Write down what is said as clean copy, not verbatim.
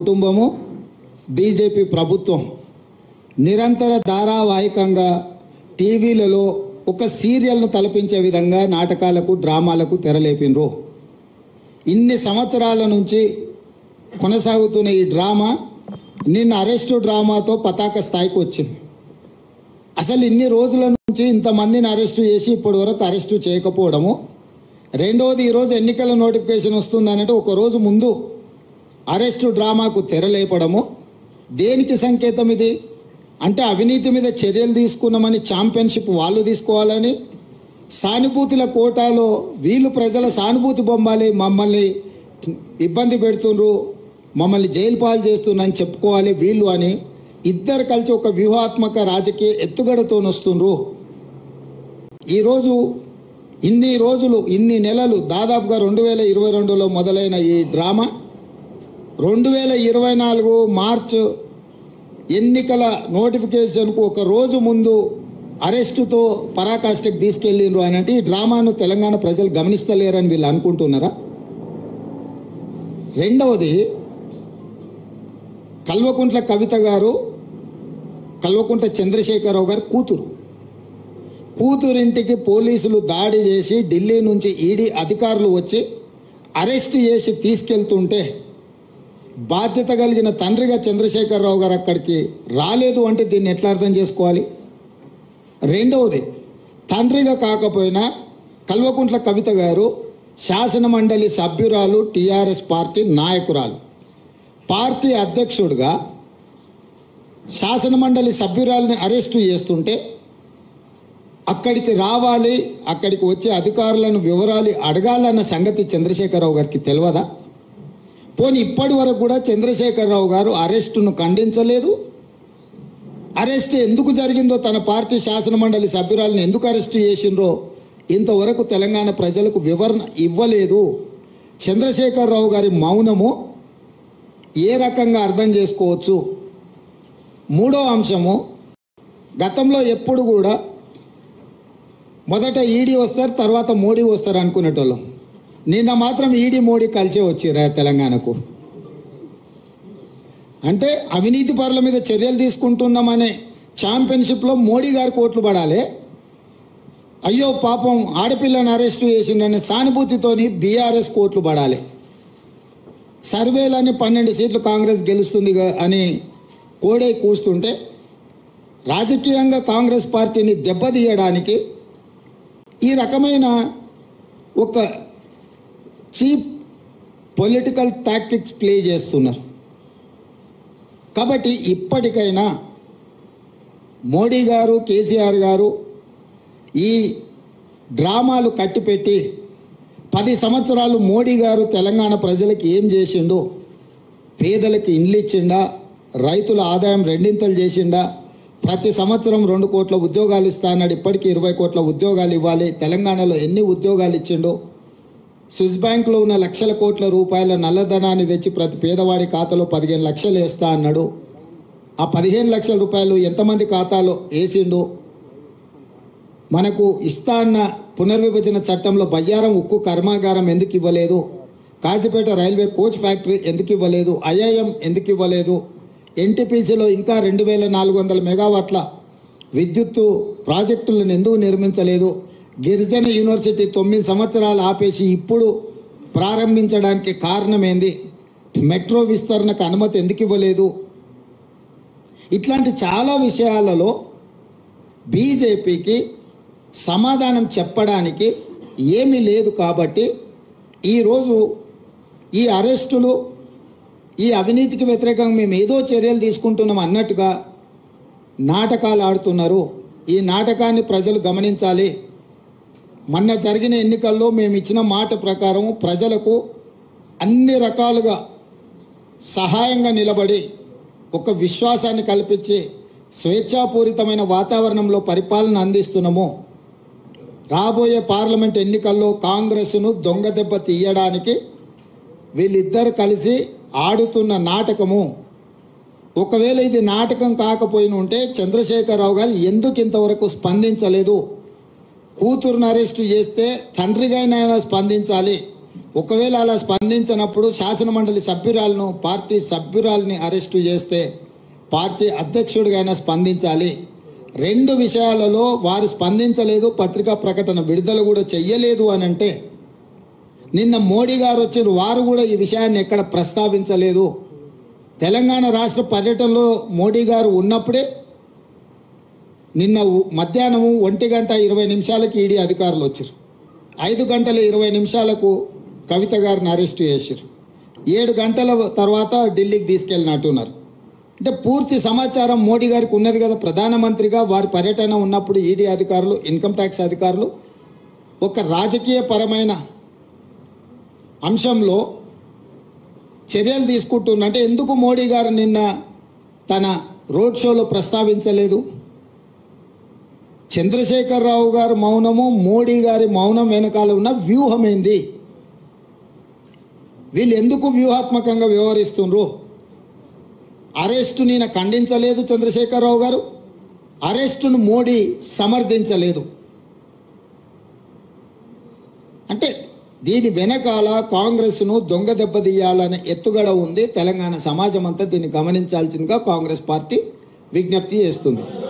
కుటుంబము బీజేపీ ప్రభుత్వం నిరంతర ధారావాహికంగా టీవీలలో ఒక సీరియల్ను తలపించే విధంగా నాటకాలకు డ్రామాలకు తెరలేపినరు. ఇన్ని సంవత్సరాల నుంచి కొనసాగుతున్న ఈ డ్రామా నిన్న అరెస్టు డ్రామాతో పతాక స్థాయికి వచ్చింది. అసలు ఇన్ని రోజుల నుంచి ఇంతమందిని అరెస్టు చేసి ఇప్పటి వరకు అరెస్టు చేయకపోవడము, రెండవది ఈరోజు ఎన్నికల నోటిఫికేషన్ వస్తుందనంటే ఒక రోజు ముందు అరెస్టు డ్రామాకు తెరలేపడము దేనికి సంకేతం? ఇది అంటే అవినీతి మీద చర్యలు తీసుకున్నామని ఛాంపియన్షిప్ వాళ్ళు తీసుకోవాలని, సానుభూతుల కోటాలో వీళ్ళు ప్రజల సానుభూతి బొమ్మాలి, మమ్మల్ని ఇబ్బంది పెడుతుండ్రు, మమ్మల్ని జైలు పాలు చేస్తున్నారని చెప్పుకోవాలి వీళ్ళు అని ఇద్దరు కలిసి ఒక వ్యూహాత్మక రాజకీయ ఎత్తుగడతో వస్తుండ్రు. ఈరోజు ఇన్ని రోజులు ఇన్ని నెలలు దాదాపుగా 2022లో మొదలైన ఈ డ్రామా 2024 మార్చ్ ఎన్నికల నోటిఫికేషన్కు ఒక రోజు ముందు అరెస్టుతో పరాకాష్ఠకి తీసుకెళ్ళిండ్రు అని అంటే ఈ డ్రామాను తెలంగాణ ప్రజలు గమనిస్తలేరని వీళ్ళు అనుకుంటున్నారా? రెండవది, కల్వకుంట్ల కవిత గారు కల్వకుంట్ల చంద్రశేఖరరావు గారు కూతురింటికి పోలీసులు దాడి చేసి ఢిల్లీ నుంచి ఈడీ అధికారులు వచ్చి అరెస్ట్ చేసి తీసుకెళ్తుంటే బాధ్యత కలిగిన తండ్రిగా చంద్రశేఖరరావు గారు అక్కడికి రాలేదు అంటే దీన్ని ఎట్లా అర్థం చేసుకోవాలి? రెండవది, తండ్రిగా కాకపోయినా కల్వకుంట్ల కవిత గారు శాసన మండలి సభ్యురాలు, టీఆర్ఎస్ పార్టీ నాయకురాలు, పార్టీ అధ్యక్షుడిగా శాసన మండలి సభ్యురాలని అరెస్టు చేస్తుంటే అక్కడికి రావాలి, అక్కడికి వచ్చే అధికారులను వివరాలు అడగాలన్న సంగతి చంద్రశేఖరరావు గారికి తెలియదా? పోనీ ఇప్పటి వరకు కూడా చంద్రశేఖరరావు గారు అరెస్టును ఖండించలేదు. అరెస్ట్ ఎందుకు జరిగిందో, తన పార్టీ శాసన మండలి సభ్యురాలను ఎందుకు అరెస్టు చేసిండ్రో ఇంతవరకు తెలంగాణ ప్రజలకు వివరణ ఇవ్వలేదు. చంద్రశేఖరరావు గారి మౌనము ఏ రకంగా అర్థం చేసుకోవచ్చు? మూడో అంశము, గతంలో ఎప్పుడు కూడా మొదట ఈడీ వస్తారు, తర్వాత మోడీ వస్తారు అనుకునేటోళ్ళం. నిన్న మాత్రం ఈడీ మోడీ కలిసే వచ్చిరా తెలంగాణకు. అంటే అవినీతి పరుల మీద చర్యలు తీసుకుంటున్నామనే ఛాంపియన్షిప్లో మోడీ గారు కోట్లు పడాలి, అయ్యో పాపం ఆడపిల్లని అరెస్టు చేసిండనే సానుభూతితోని బీఆర్ఎస్ కోట్లు పడాలి. సర్వేలని 12 సీట్లు కాంగ్రెస్ గెలుస్తుంది అని కోడే కూస్తుంటే రాజకీయంగా కాంగ్రెస్ పార్టీని దెబ్బతీయడానికి ఈ రకమైన ఒక చీప్ పొలిటికల్ టాక్టిక్స్ ప్లే చేస్తున్నారు. కాబట్టి ఇప్పటికైనా మోడీ గారు, కేసీఆర్ గారు ఈ డ్రామాలు కట్టిపెట్టి 10 సంవత్సరాలు మోడీ గారు తెలంగాణ ప్రజలకు ఏం చేసిండో, పేదలకు ఇండ్లు ఇచ్చిండా, రైతుల ఆదాయం రెండింతలు చేసిండా, ప్రతి సంవత్సరం 2 కోట్ల ఉద్యోగాలు ఇస్తా అన్నాడు, ఇప్పటికీ 20 కోట్ల ఉద్యోగాలు ఇవ్వాలి, తెలంగాణలో ఎన్ని ఉద్యోగాలు ఇచ్చిండో, స్విస్ బ్యాంకులో ఉన్న లక్షల కోట్ల రూపాయల నల్లధనాన్ని తెచ్చి ప్రతి పేదవాడి ఖాతాలో 15 లక్షలు వేస్తా అన్నాడు, ఆ 15 లక్షల రూపాయలు ఎంతమంది ఖాతాలో వేసిండో, మనకు ఇస్తా అన్న పునర్విభజన చట్టంలో బయ్యారం ఉక్కు కర్మాగారం ఎందుకు ఇవ్వలేదు, కాజీపేట రైల్వే కోచ్ ఫ్యాక్టరీ ఎందుకు ఇవ్వలేదు, ఐఐఎం ఎందుకు ఇవ్వలేదు, ఎన్టీపీసీలో ఇంకా 2400 మెగావాట్ల విద్యుత్తు ప్రాజెక్టులను ఎందుకు నిర్మించలేదు, గిరిజన యూనివర్సిటీ 9 సంవత్సరాలు ఆపేసి ఇప్పుడు ప్రారంభించడానికి కారణం ఏంది, మెట్రో విస్తరణకు అనుమతి ఎందుకు ఇవ్వలేదు, ఇట్లాంటి చాలా విషయాలలో బీజేపీకి సమాధానం చెప్పడానికి ఏమీ లేదు. కాబట్టి ఈరోజు ఈ అరెస్టులు, ఈ అవినీతికి వ్యతిరేకంగా మేము ఏదో చర్యలు తీసుకుంటున్నాం అన్నట్టుగా నాటకాలు ఆడుతున్నారు. ఈ నాటకాన్ని ప్రజలు గమనించాలి. మొన్న జరిగిన ఎన్నికల్లో మేము ఇచ్చిన మాట ప్రకారం ప్రజలకు అన్ని రకాలుగా సహాయంగా నిలబడి ఒక విశ్వాసాన్ని కల్పించి స్వేచ్ఛాపూరితమైన వాతావరణంలో పరిపాలన అందిస్తున్నాము. రాబోయే పార్లమెంట్ ఎన్నికల్లో కాంగ్రెస్ను దొంగదెబ్బ తీయడానికి వీళ్ళిద్దరు కలిసి ఆడుతున్న నాటకము. ఒకవేళ ఇది నాటకం కాకపోయిన ఉంటే చంద్రశేఖరరావు గారు ఎందుకు ఇంతవరకు స్పందించలేదు? కూతురును అరెస్టు చేస్తే తండ్రిగానైనా స్పందించాలి. ఒకవేళ అలా స్పందించినప్పుడు శాసనమండలి సభ్యురాలను పార్టీ సభ్యురాలని అరెస్టు చేస్తే పార్టీ అధ్యక్షుడిగా స్పందించాలి. 2 విషయాలలో వారు స్పందించలేదు, పత్రికా ప్రకటన విడుదల కూడా చెయ్యలేదు అని అంటే, నిన్న మోడీ గారు వచ్చిన వారు కూడా ఈ విషయాన్ని ఎక్కడ ప్రస్తావించలేదు. తెలంగాణ రాష్ట్ర పర్యటనలో మోడీ గారు ఉన్నప్పుడే నిన్న మధ్యాహ్నం 1:20 ఈడీ అధికారులు వచ్చారు. 5:20 కవిత గారిని అరెస్టు చేశారు. 7 గంటల తర్వాత ఢిల్లీకి తీసుకెళ్ళినట్టున్నారు. అంటే పూర్తి సమాచారం మోడీ గారికి ఉన్నది కదా. ప్రధానమంత్రిగా వారి పర్యటన ఉన్నప్పుడు ఈడీ అధికారులు, ఇన్కమ్ ట్యాక్స్ అధికారులు ఒక రాజకీయ పరమైన అంశంలో చర్యలు తీసుకుంటున్నంటే ఎందుకు మోడీ గారు నిన్న తన రోడ్ షోలో ప్రస్తావించలేదు? చంద్రశేఖరరావు గారు మౌనము, మోడీ గారి మౌనం వెనకాల ఉన్న వ్యూహం ఏంది? వీళ్ళు ఎందుకు వ్యూహాత్మకంగా వ్యవహరిస్తున్నారు? అరెస్టు నేను ఖండించలేదు చంద్రశేఖరరావు గారు, అరెస్టును మోడీ సమర్థించలేదు. అంటే దీని వెనకాల కాంగ్రెస్ను దొంగ దెబ్బతీయాలనే ఎత్తుగడ ఉంది. తెలంగాణ సమాజం అంతా దీన్ని గమనించాల్సిందిగా కాంగ్రెస్ పార్టీ విజ్ఞప్తి చేస్తుంది.